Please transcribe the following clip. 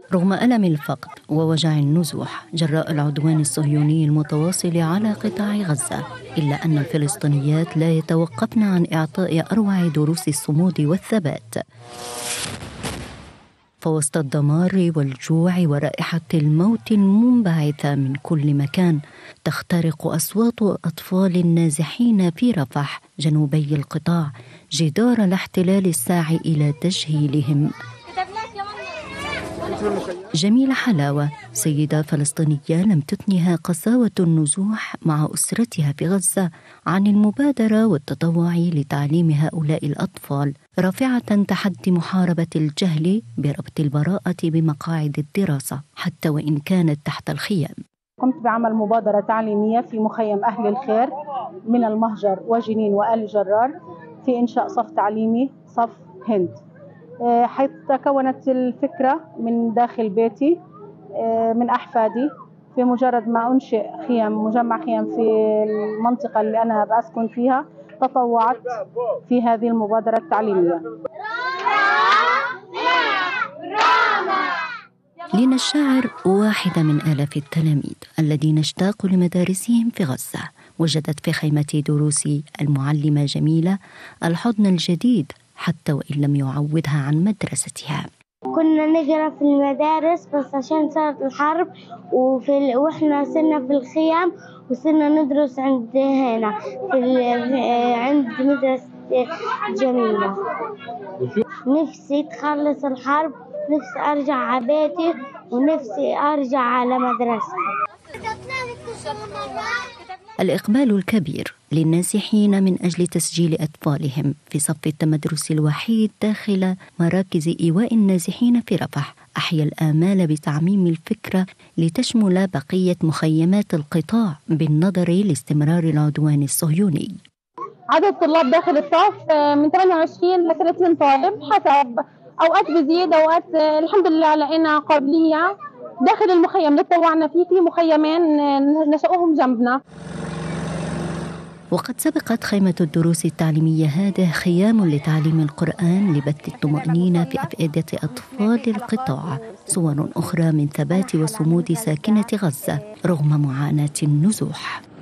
رغم ألم الفقد ووجع النزوح جراء العدوان الصهيوني المتواصل على قطاع غزة، إلا أن الفلسطينيات لا يتوقفن عن إعطاء أروع دروس الصمود والثبات. فوسط الدمار والجوع ورائحة الموت المنبعثة من كل مكان، تخترق أصوات أطفال نازحين في رفح جنوبي القطاع جدار الاحتلال الساعي إلى تجهيلهم. جميلة حلاوة، سيدة فلسطينية لم تثنها قساوة النزوح مع أسرتها في غزة عن المبادرة والتطوع لتعليم هؤلاء الأطفال، رافعة تحدي محاربة الجهل بربط البراءة بمقاعد الدراسة حتى وإن كانت تحت الخيام. قمت بعمل مبادرة تعليمية في مخيم أهل الخير من المهجر وجنين وآل جرار في إنشاء صف تعليمي صف هند، حيث تكونت الفكرة من داخل بيتي من أحفادي. في مجرد ما أنشئ مجمع خيام في المنطقة اللي أنا بأسكن فيها، تطوعت في هذه المبادرة التعليمية. لينا الشاعر واحدة من آلاف التلاميذ الذين اشتاقوا لمدارسهم في غزة، وجدت في خيمة دروس المعلمة جميلة الحضن الجديد حتى وإن لم يعودها عن مدرستها. كنا نقرأ في المدارس بس عشان صارت الحرب وإحنا صرنا في الخيام وصرنا ندرس عند هنا عند مدرسة جميلة. نفسي تخلص الحرب، نفسي أرجع على بيتي ونفسي أرجع على مدرستي. الإقبال الكبير للنازحين من أجل تسجيل أطفالهم في صف التمدرس الوحيد داخل مراكز إيواء النازحين في رفح أحيا الآمال بتعميم الفكرة لتشمل بقية مخيمات القطاع بالنظر لاستمرار العدوان الصهيوني. عدد الطلاب داخل الصف من 28 ل 30 طالب، حسب أوقات بزيد أوقات الحمد لله لقينا قابلية. داخل المخيم اللي تطوعنا فيه في مخيمين نشأوهم جنبنا. وقد سبقت خيمة الدروس التعليمية هذه خيام لتعليم القرآن لبث الطمأنينة في أفئدة أطفال القطاع، صور أخرى من ثبات وصمود ساكنة غزة رغم معاناة النزوح.